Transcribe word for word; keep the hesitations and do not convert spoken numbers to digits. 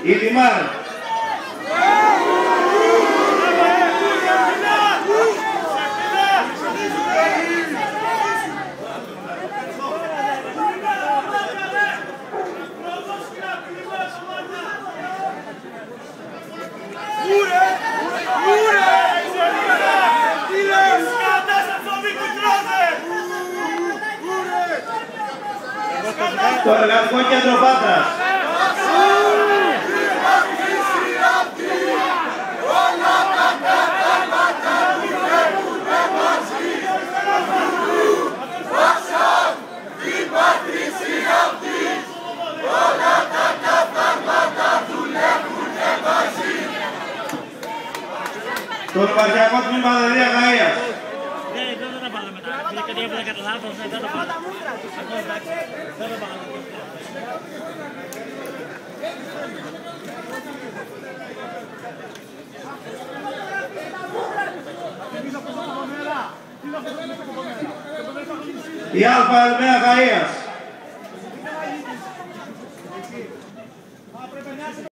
Ιλιμάρ. Το Εργατικό Κέντρο Πάτρας. Το Επαρχιακό Τμήμα Δεδία Γαΐας. Δεν τα πάμε μετά. Γιατί έπρεπε κατά λάθος, δεν το πάμε. Δεν το πάμε. Η Αλφα Ελμαία Γαΐας.